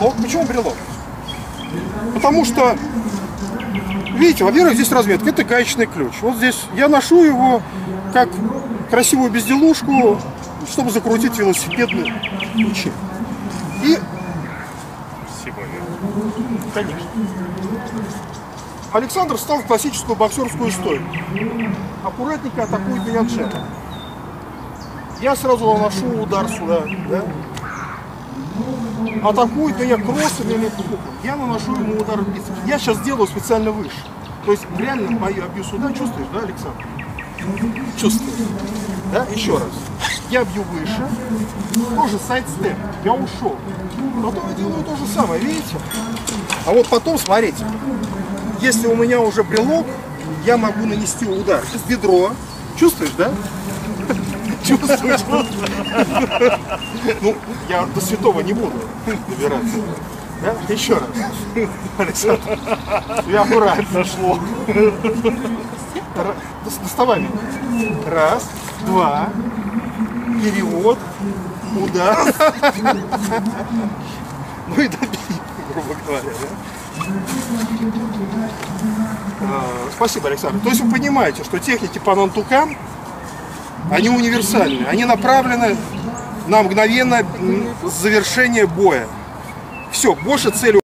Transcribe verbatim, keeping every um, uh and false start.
брелок. Почему брелок? Потому что, видите, во-первых, здесь разметка. Это гаечный ключ. Вот здесь я ношу его как красивую безделушку, чтобы закрутить велосипедные ключи. И... Спасибо. Конечно. Александр встал в классическую боксерскую стойку. Аккуратненько атакует меня джебом. Я сразу наношу удар сюда, да? Атакует меня кроссом или хуком. Я наношу ему удар в бицепс. Я сейчас делаю специально выше. То есть реально бою, бью сюда, чувствуешь, да, Александр? Чувствуешь. Да? Еще раз. Я бью выше. Тоже сайд-степ. Я ушел. Потом я делаю то же самое, видите? А вот потом, смотрите. Если у меня уже брелок, я могу нанести удар в бедро. Чувствуешь, да? Чувствуешь? Ну, я до святого не буду добираться. Да? Еще раз. Александр, я аккуратно шло. Доставай меня. Раз, два, перевод, удар. Ну и добей, грубо говоря. Да? Спасибо, Александр. То есть вы понимаете, что техники по нантукам, они универсальны, они направлены на мгновенное завершение боя. Все, больше цели